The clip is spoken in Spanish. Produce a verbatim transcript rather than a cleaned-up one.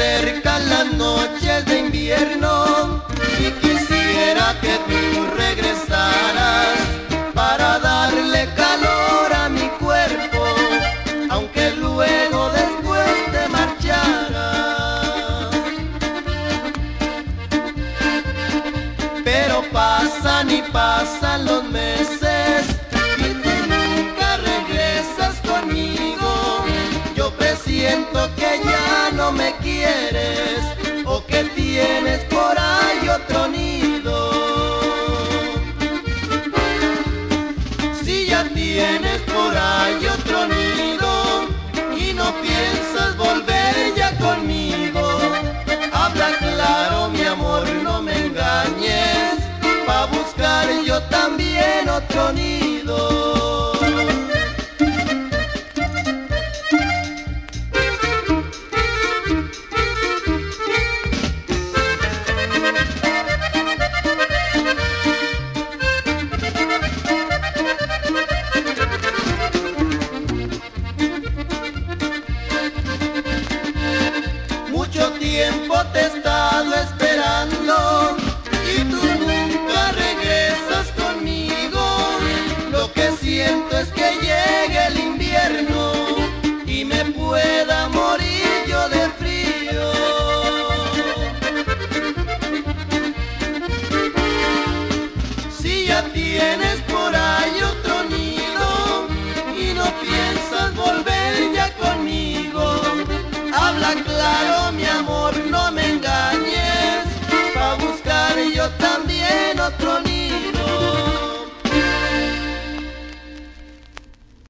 acercan las noches de invierno y quisiera que tú regresaras para darle calor a mi cuerpo, aunque luego después te marcharas. Pero pasan y pasan los meses y tú nunca regresas conmigo. Yo presiento que ya no me quieres o que tienes por ahí otro nido. Si ya tienes por ahí otro nido y no piensas volver ya conmigo, habla claro mi amor, no me engañes, pa' buscar yo también otro nido.